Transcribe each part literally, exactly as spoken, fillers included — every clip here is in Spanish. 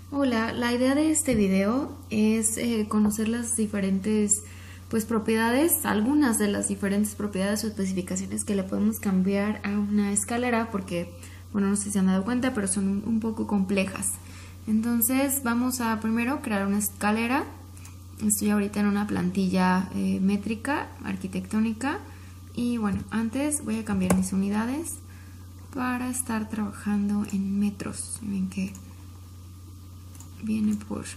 Hola, la idea de este video es eh, conocer las diferentes pues propiedades, algunas de las diferentes propiedades o especificaciones que le podemos cambiar a una escalera porque, bueno, no sé si se han dado cuenta, pero son un, un poco complejas. Entonces vamos a primero crear una escalera. Estoy ahorita en una plantilla eh, métrica, arquitectónica, y bueno, antes voy a cambiar mis unidades para estar trabajando en metros. Ven que viene por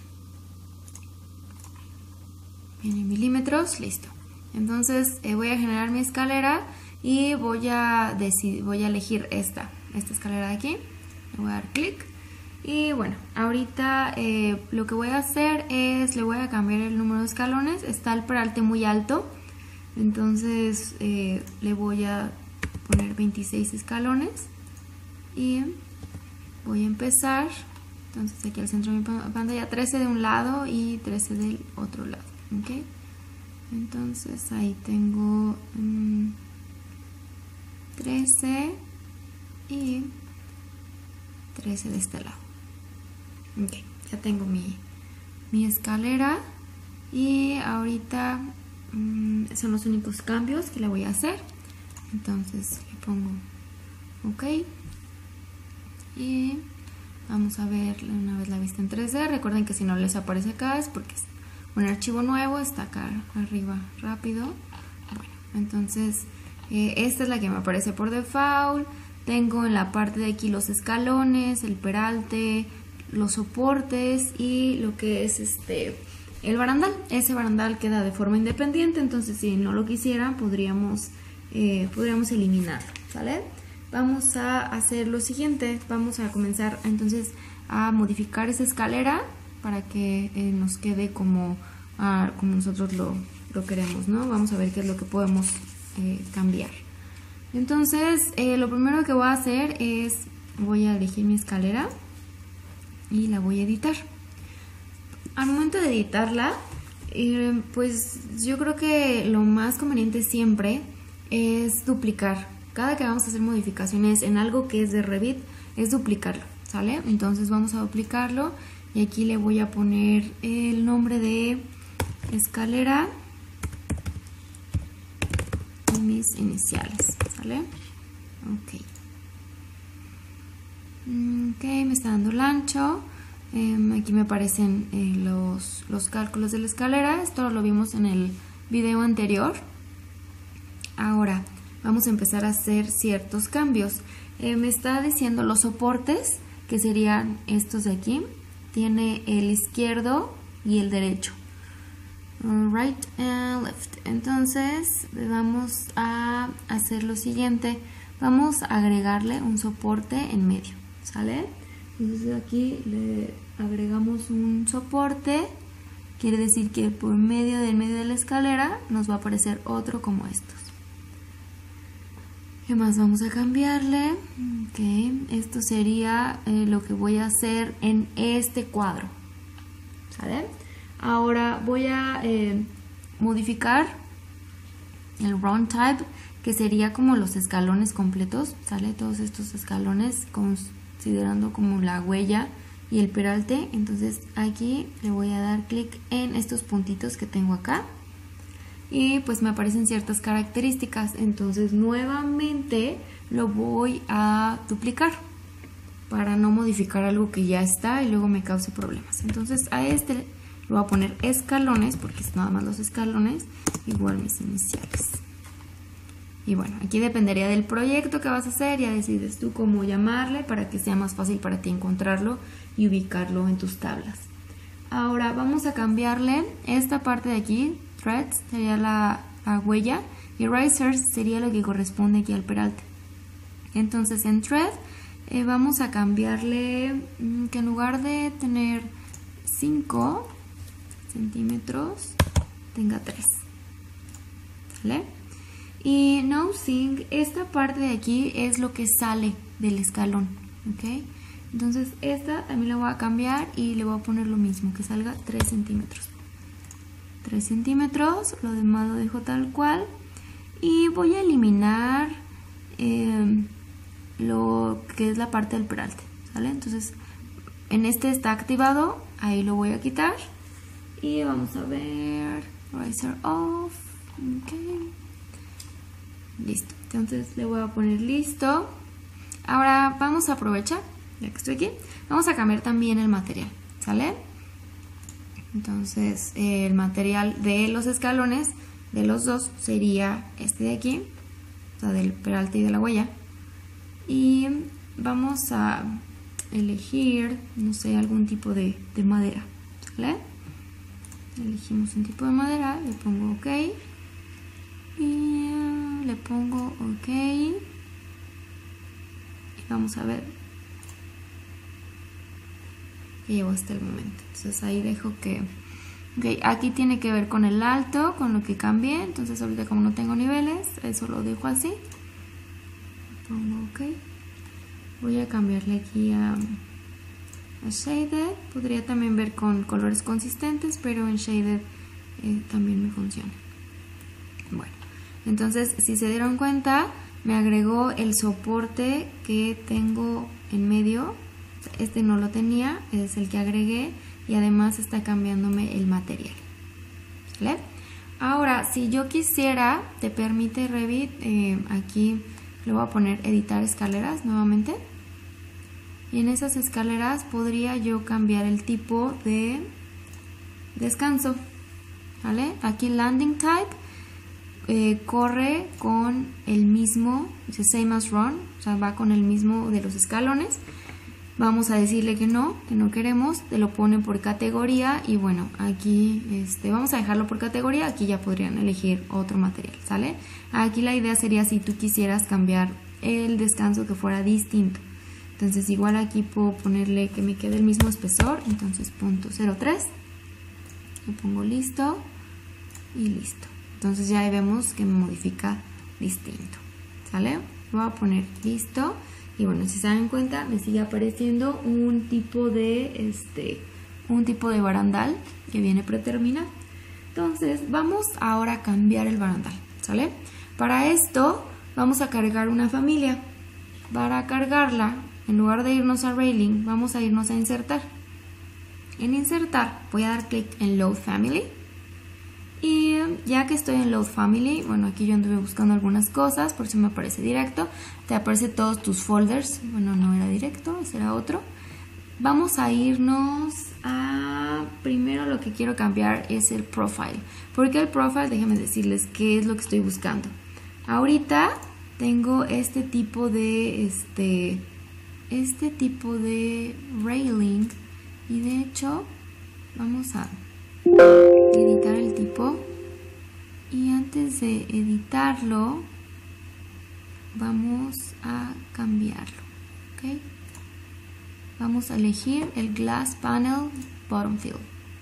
viene en milímetros, listo. Entonces eh, voy a generar mi escalera y voy a decidir, voy a elegir esta esta escalera de aquí. Le voy a dar clic y bueno, ahorita eh, lo que voy a hacer es le voy a cambiar el número de escalones. Está el peralte muy alto, entonces eh, le voy a poner veintiséis escalones y voy a empezar. Entonces aquí al centro de mi pantalla, trece de un lado y trece del otro lado, ¿ok? Entonces ahí tengo um, trece y trece de este lado. Ok, ya tengo mi, mi escalera y ahorita um, son los únicos cambios que le voy a hacer. Entonces le pongo ok y vamos a ver una vez la vista en tres D. Recuerden que si no les aparece acá es porque es un archivo nuevo, está acá arriba rápido. Bueno, entonces eh, esta es la que me aparece por default. Tengo en la parte de aquí los escalones, el peralte, los soportes y lo que es este el barandal. Ese barandal queda de forma independiente, entonces si no lo quisieran podríamos, eh, podríamos eliminarlo, ¿sale? Vamos a hacer lo siguiente, vamos a comenzar entonces a modificar esa escalera para que eh, nos quede como, ah, como nosotros lo, lo queremos, ¿no? Vamos a ver qué es lo que podemos eh, cambiar. Entonces, eh, lo primero que voy a hacer es, voy a elegir mi escalera y la voy a editar. Al momento de editarla, eh, pues yo creo que lo más conveniente siempre es duplicar. Cada que vamos a hacer modificaciones en algo que es de Revit, es duplicarlo, ¿sale? Entonces vamos a duplicarlo y aquí le voy a poner el nombre de escalera y mis iniciales, ¿sale? Ok. Ok, me está dando el ancho. Eh, aquí me aparecen eh, los, los cálculos de la escalera. Esto lo vimos en el video anterior. Ahora vamos a empezar a hacer ciertos cambios. Eh, me está diciendo los soportes, que serían estos de aquí. Tiene el izquierdo y el derecho. Right and left. Entonces vamos a hacer lo siguiente. Vamos a agregarle un soporte en medio, ¿sale? Entonces aquí le agregamos un soporte. Quiere decir que por medio del medio de la escalera nos va a aparecer otro como estos. ¿Qué más vamos a cambiarle? Okay. Esto sería eh, lo que voy a hacer en este cuadro, ¿sale? Ahora voy a eh, modificar el round type, que sería como los escalones completos, ¿sale? Todos estos escalones considerando como la huella y el peralte. Entonces aquí le voy a dar clic en estos puntitos que tengo acá. Y pues me aparecen ciertas características, entonces nuevamente lo voy a duplicar para no modificar algo que ya está y luego me cause problemas. Entonces a este le voy a poner escalones porque es nada más los escalones, igual mis iniciales. Y bueno, aquí dependería del proyecto que vas a hacer, ya decides tú cómo llamarle para que sea más fácil para ti encontrarlo y ubicarlo en tus tablas. Ahora vamos a cambiarle esta parte de aquí. Threads sería la, la huella y risers sería lo que corresponde aquí al peralte. Entonces en thread eh, vamos a cambiarle mmm, que en lugar de tener cinco centímetros tenga tres, ¿vale? Y nosing, esta parte de aquí es lo que sale del escalón, ¿ok? Entonces esta también la voy a cambiar y le voy a poner lo mismo, que salga tres centímetros. tres centímetros, lo demás lo dejo tal cual y voy a eliminar eh, lo que es la parte del peralte, ¿sale? Entonces en este está activado, ahí lo voy a quitar y vamos a ver, Riser off, ok, listo. Entonces le voy a poner listo. Ahora vamos a aprovechar, ya que estoy aquí, vamos a cambiar también el material, ¿sale? Entonces eh, el material de los escalones de los dos sería este de aquí, o sea, del peralte y de la huella. Y vamos a elegir, no sé, algún tipo de, de madera, ¿sale? Elegimos un tipo de madera, le pongo OK y uh, le pongo OK y vamos a ver que llegó hasta el momento. Entonces ahí dejo que okay, aquí tiene que ver con el alto, con lo que cambié. Entonces ahorita como no tengo niveles, eso lo dejo así, pongo OK. Voy a cambiarle aquí a, a Shaded. Podría también ver con colores consistentes, pero en Shaded eh, también me funciona. Bueno, entonces si se dieron cuenta, me agregó el soporte que tengo en medio. Este no lo tenía, es el que agregué, y además está cambiándome el material, ¿vale? Ahora, si yo quisiera, te permite Revit, eh, aquí le voy a poner editar escaleras nuevamente, y en esas escaleras podría yo cambiar el tipo de descanso, ¿vale? Aquí landing type eh, corre con el mismo, dice same as run, o sea, va con el mismo de los escalones. Vamos a decirle que no, que no queremos, te lo pone por categoría y bueno, aquí este, vamos a dejarlo por categoría, aquí ya podrían elegir otro material, ¿sale? Aquí la idea sería si tú quisieras cambiar el descanso que fuera distinto. Entonces igual aquí puedo ponerle que me quede el mismo espesor, entonces punto cero tres, le pongo listo y listo. Entonces ya vemos que me modifica distinto, ¿sale? Voy a poner listo. Y bueno, si se dan cuenta, me sigue apareciendo un tipo de este un tipo de barandal que viene predeterminado. Entonces, vamos ahora a cambiar el barandal, ¿sale? Para esto, vamos a cargar una familia. Para cargarla, en lugar de irnos a Railing, vamos a irnos a insertar. En insertar, voy a dar clic en Load Family. Y ya que estoy en Load Family, bueno, aquí yo anduve buscando algunas cosas, por eso me aparece directo. Te aparece todos tus folders. Bueno, no era directo, ese era otro. Vamos a irnos a... Primero lo que quiero cambiar es el Profile. ¿Por qué el Profile? Déjenme decirles qué es lo que estoy buscando. Ahorita tengo este tipo de... Este, este tipo de railing. Y de hecho, vamos a... editar el tipo y antes de editarlo vamos a cambiarlo, ¿ok? Vamos a elegir el Glass Panel Bottom Fill.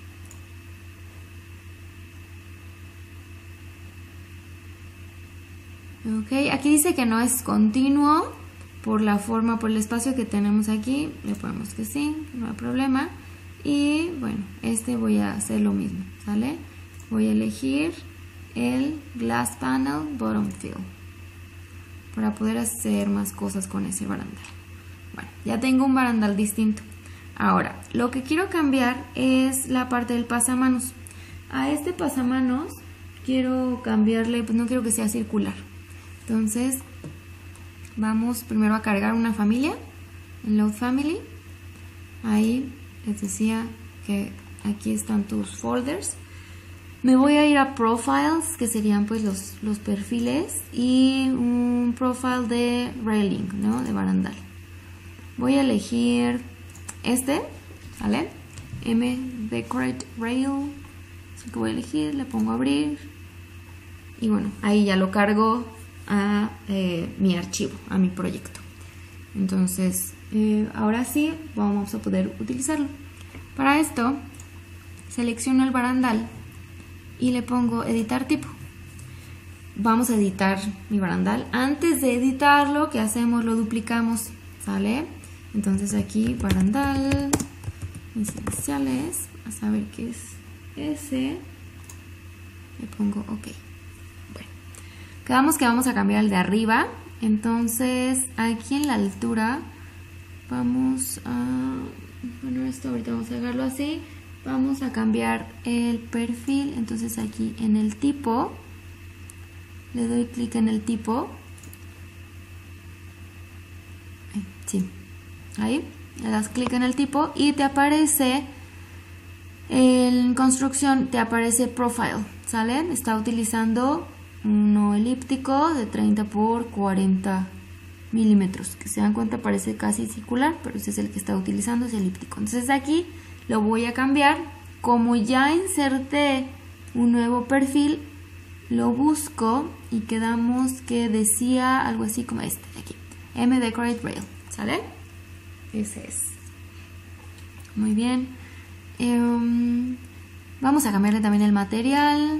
Ok, aquí dice que no es continuo por la forma, por el espacio que tenemos aquí, le ponemos que sí, no hay problema. Y bueno, este voy a hacer lo mismo, ¿sale? Voy a elegir el Glass Panel Bottom Fill para poder hacer más cosas con ese barandal. Bueno, ya tengo un barandal distinto. Ahora, lo que quiero cambiar es la parte del pasamanos. A este pasamanos quiero cambiarle, pues no quiero que sea circular. Entonces, vamos primero a cargar una familia en Load Family. Ahí les decía que aquí están tus folders. Me voy a ir a Profiles, que serían pues los, los perfiles, y un profile de railing, ¿no? De barandal. Voy a elegir este, ¿vale? M Decorate Rail, es el que voy a elegir, le pongo abrir, y bueno, ahí ya lo cargo a eh, mi archivo, a mi proyecto. Entonces, eh, ahora sí vamos a poder utilizarlo. Para esto, selecciono el barandal y le pongo editar tipo. Vamos a editar mi barandal. Antes de editarlo, ¿qué hacemos? Lo duplicamos, ¿sale? Entonces aquí, barandal, mis iniciales, a saber qué es ese, le pongo ok. Bueno, quedamos que vamos a cambiar el de arriba. Entonces aquí en la altura vamos a bueno, esto ahorita vamos a dejarlo así. Vamos a cambiar el perfil, entonces aquí en el tipo, le doy clic en el tipo. Sí, ahí, le das clic en el tipo y te aparece, en construcción te aparece profile, ¿sale? Está utilizando uno elíptico de treinta por cuarenta milímetros, que se dan cuenta parece casi circular, pero ese es el que está utilizando, es elíptico. Entonces aquí lo voy a cambiar. Como ya inserté un nuevo perfil, lo busco y quedamos que decía algo así como este de aquí, M Decorate Rail, ¿sale? Ese es. Muy bien. Um, vamos a cambiarle también el material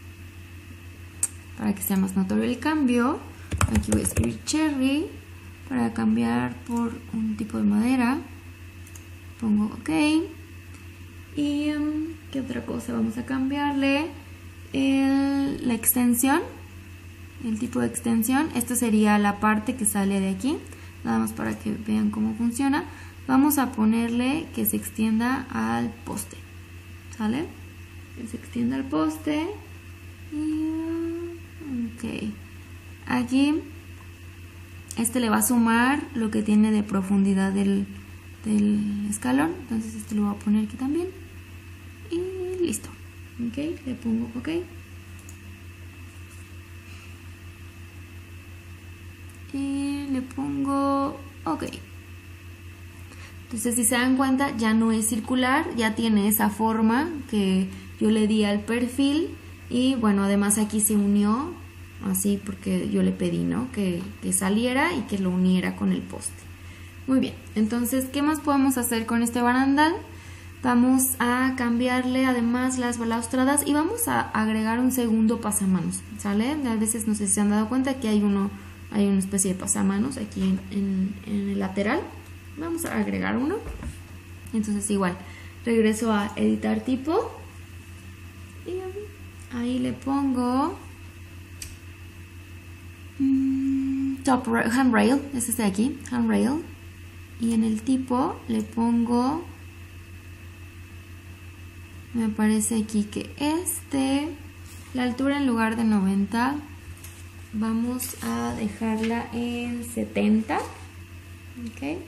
para que sea más notorio el cambio. Aquí voy a escribir cherry para cambiar por un tipo de madera. Pongo ok. Y um, ¿qué otra cosa vamos a cambiarle? El, la extensión, el tipo de extensión. Esta sería la parte que sale de aquí, nada más para que vean cómo funciona. Vamos a ponerle que se extienda al poste, ¿sale? Que se extienda al poste. Y, ok. Aquí este le va a sumar lo que tiene de profundidad del, del escalón. Entonces este lo voy a poner aquí también. Y listo. Ok, le pongo ok. Y le pongo ok. Entonces si se dan cuenta ya no es circular, ya tiene esa forma que yo le di al perfil. Y bueno, además aquí se unió así porque yo le pedí, ¿no? Que, que saliera y que lo uniera con el poste. Muy bien, entonces, ¿qué más podemos hacer con este barandal? Vamos a cambiarle además las balaustradas y vamos a agregar un segundo pasamanos, ¿sale? A veces no sé si se han dado cuenta que hay uno, hay una especie de pasamanos aquí en, en, en el lateral. Vamos a agregar uno. Entonces igual, regreso a editar tipo y ahí le pongo mmm, top handrail, es este de aquí, handrail, y en el tipo le pongo, me parece aquí que este, la altura en lugar de noventa vamos a dejarla en setenta, ok.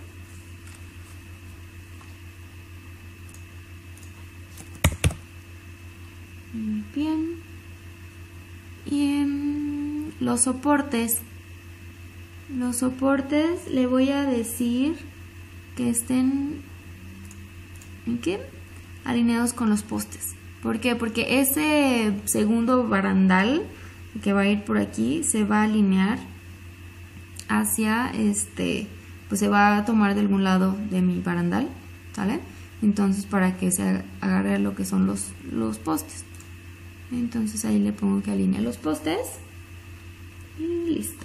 Muy bien. Y en los soportes, los soportes le voy a decir que estén ¿qué? alineados con los postes. ¿Por qué? Porque ese segundo barandal que va a ir por aquí se va a alinear hacia este, pues se va a tomar de algún lado de mi barandal, ¿sale? Entonces para que se agarre a lo que son los, los postes. Entonces ahí le pongo que alinee los postes y listo.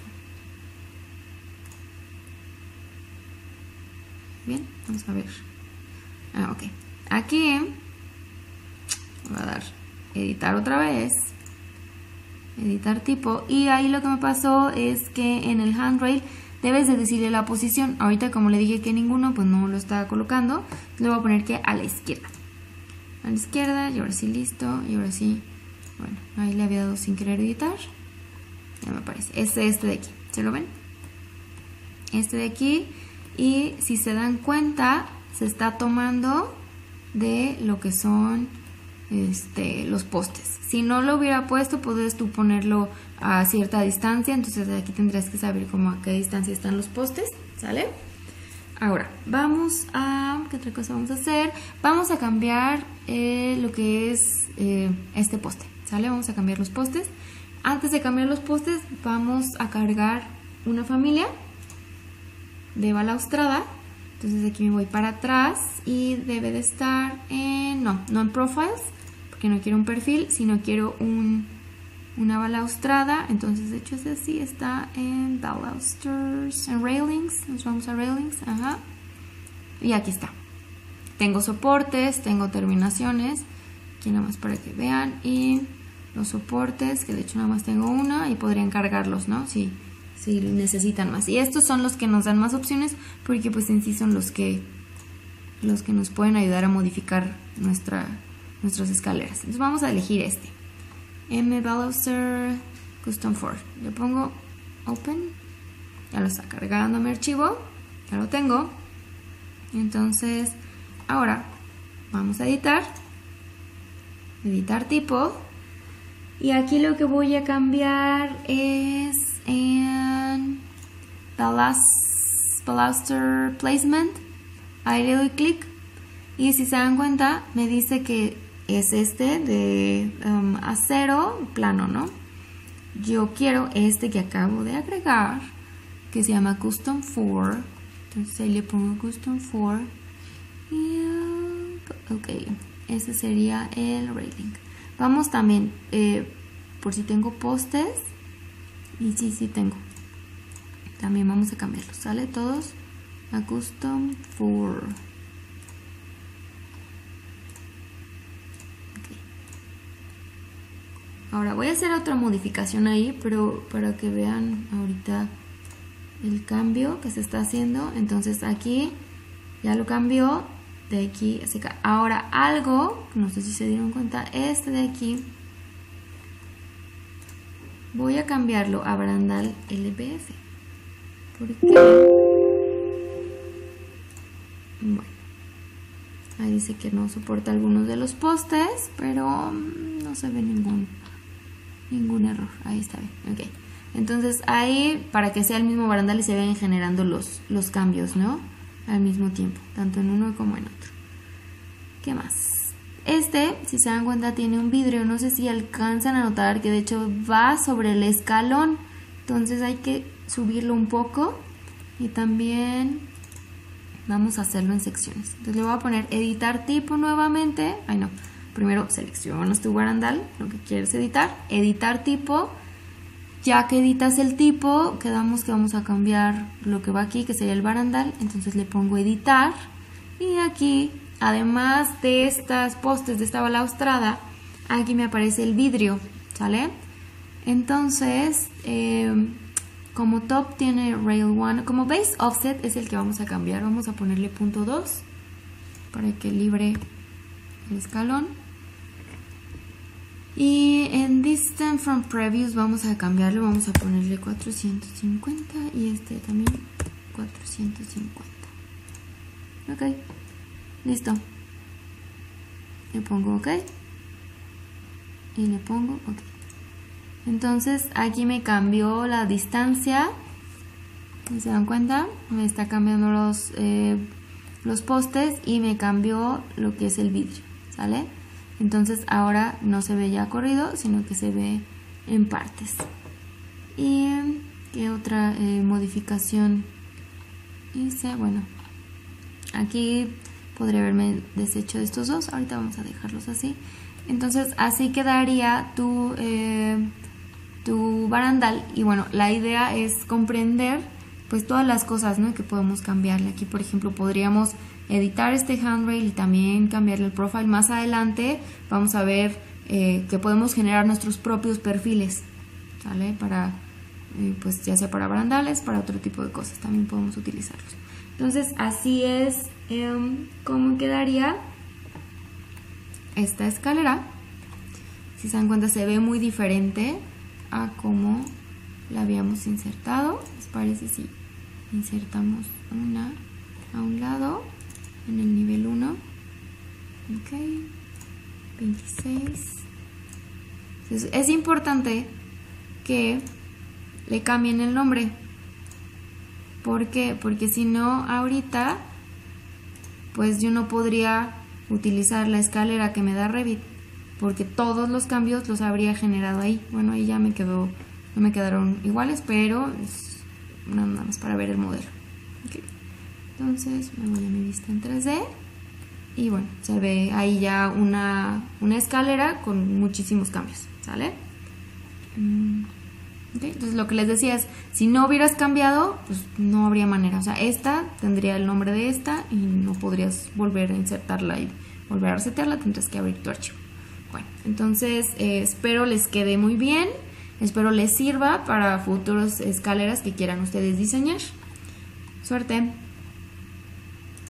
Bien, vamos a ver. Ah, ok. Aquí voy a dar editar otra vez, editar tipo, y ahí lo que me pasó es que en el handrail debes de decirle la posición. Ahorita como le dije que ninguno, pues no lo estaba colocando. Le voy a poner que a la izquierda, a la izquierda, y ahora sí listo, y ahora sí. Bueno, ahí le había dado sin querer editar. Ya me aparece. Es este de aquí. ¿Se lo ven? Este de aquí. Y si se dan cuenta, se está tomando de lo que son este, los postes. Si no lo hubiera puesto, puedes tú ponerlo a cierta distancia. Entonces aquí tendrías que saber cómo a qué distancia están los postes. ¿Sale? Ahora, vamos a... ¿qué otra cosa vamos a hacer? Vamos a cambiar eh, lo que es eh, este poste. ¿Sale? Vamos a cambiar los postes. Antes de cambiar los postes, vamos a cargar una familia de balaustrada. Entonces aquí me voy para atrás y debe de estar en... No, no en Profiles, porque no quiero un perfil, sino quiero un, una balaustrada. Entonces, de hecho, es así, está en Balusters, en Railings. Nos vamos a Railings, ajá. Y aquí está. Tengo soportes, tengo terminaciones. Aquí nada más para que vean. Y los soportes, que de hecho nada más tengo una, y podrían cargarlos, ¿no? Si, si necesitan más. Y estos son los que nos dan más opciones, porque pues en sí son los que los que nos pueden ayudar a modificar nuestra, nuestras escaleras. Entonces vamos a elegir este. M Baluster Custom cuatro. Le pongo Open. Ya lo está cargando mi archivo. Ya lo tengo. Entonces, ahora vamos a editar. Editar tipo. Y aquí lo que voy a cambiar es en Baluster Placement. Ahí le doy clic. Y si se dan cuenta, me dice que es este de um, acero plano, ¿no? Yo quiero este que acabo de agregar, que se llama Custom cuatro. Entonces ahí le pongo Custom cuatro. Y, uh, ok, ese sería el railing. Vamos también, eh, por si tengo postes. Y sí, sí tengo. También vamos a cambiarlos, ¿sale? Todos a Custom cuatro. Ahora voy a hacer otra modificación ahí, pero para que vean ahorita el cambio que se está haciendo. Entonces aquí ya lo cambió de aquí hacia acá. Ahora algo, no sé si se dieron cuenta, este de aquí voy a cambiarlo a barandal L B F. ¿Por qué? Bueno, ahí dice que no soporta algunos de los postes, pero no se ve ningún ningún error. Ahí está bien. Ok. Entonces ahí, para que sea el mismo barandal y se vayan generando los, los cambios, ¿no? Al mismo tiempo, tanto en uno como en otro. ¿Qué más? Este, si se dan cuenta, tiene un vidrio. No sé si alcanzan a notar que de hecho va sobre el escalón. Entonces hay que subirlo un poco. Y también vamos a hacerlo en secciones. Entonces le voy a poner editar tipo nuevamente. Ay no. Primero seleccionas tu barandal, lo que quieres editar, editar tipo. Ya que editas el tipo, quedamos que vamos a cambiar lo que va aquí, que sería el barandal. Entonces le pongo editar. Y aquí, además de estas postes, de esta balaustrada, aquí me aparece el vidrio, ¿sale? Entonces, eh, como top tiene rail uno, como base offset es el que vamos a cambiar. Vamos a ponerle punto dos para que libre el escalón. Y en distance from previous vamos a cambiarlo, vamos a ponerle cuatrocientos cincuenta y este también cuatrocientos cincuenta. Ok, listo. Le pongo ok y le pongo ok. Entonces aquí me cambió la distancia. ¿Se dan cuenta? Me está cambiando los, eh, los postes y me cambió lo que es el vidrio, ¿sale? Entonces ahora no se ve ya corrido, sino que se ve en partes. ¿Y qué otra eh, modificación hice? Bueno, aquí podría haberme deshecho de estos dos. Ahorita vamos a dejarlos así. Entonces así quedaría tu, eh, tu barandal. Y bueno, la idea es comprender pues todas las cosas, ¿no?, que podemos cambiarle. Aquí por ejemplo podríamos editar este handrail y también cambiarle el profile. Más adelante vamos a ver eh, que podemos generar nuestros propios perfiles, ¿sale? Para, eh, pues ya sea para barandales, para otro tipo de cosas, también podemos utilizarlos. Entonces así es eh, como quedaría esta escalera. Si se dan cuenta, se ve muy diferente a como la habíamos insertado. ¿Les parece si insertamos una a un lado en el nivel uno? Ok, veintiséis. Entonces, es importante que le cambien el nombre. ¿Por qué? Porque si no, ahorita pues yo no podría utilizar la escalera que me da Revit, porque todos los cambios los habría generado ahí. Bueno, ahí ya me quedó, no me quedaron iguales, pero es nada más para ver el modelo. Okay. Entonces me voy a mi vista en tres D y bueno, se ve ahí ya una, una escalera con muchísimos cambios, ¿sale? Okay. Entonces lo que les decía es, si no hubieras cambiado, pues no habría manera. O sea, esta tendría el nombre de esta y no podrías volver a insertarla y volver a resetearla, tendrás que abrir tu archivo. Bueno, entonces eh, espero les quede muy bien, espero les sirva para futuras escaleras que quieran ustedes diseñar. Suerte.